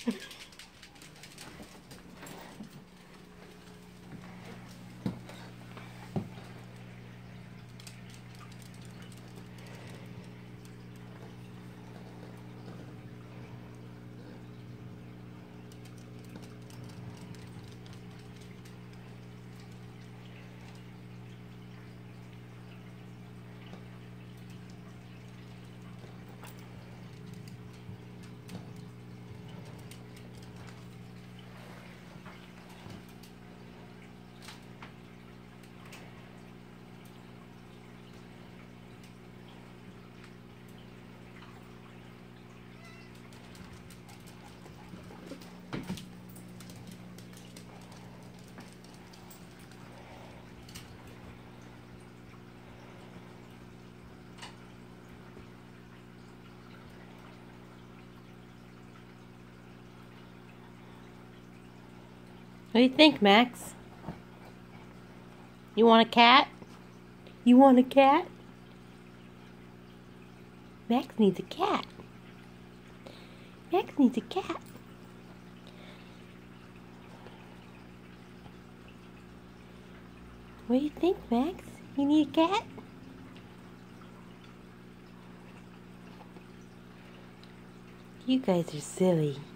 What do you think, Max? You want a cat? You want a cat? Max needs a cat. Max needs a cat. What do you think, Max? You need a cat? You guys are silly.